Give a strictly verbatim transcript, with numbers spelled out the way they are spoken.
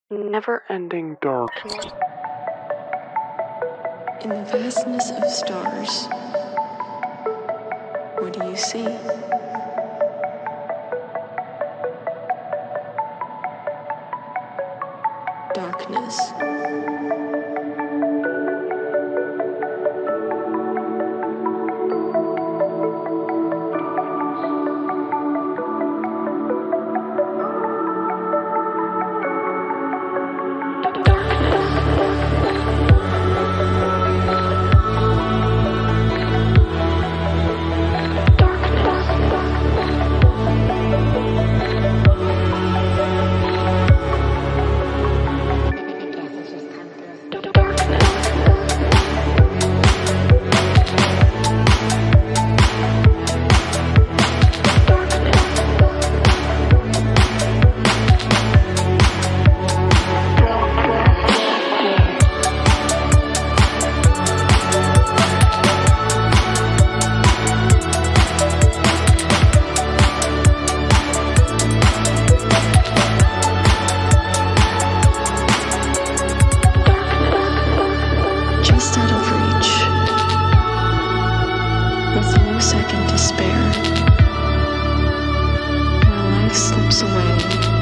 never-ending darkness. In the vastness of stars, what do you see? Darkness. Just out of reach, with no second to spare, my life slips away.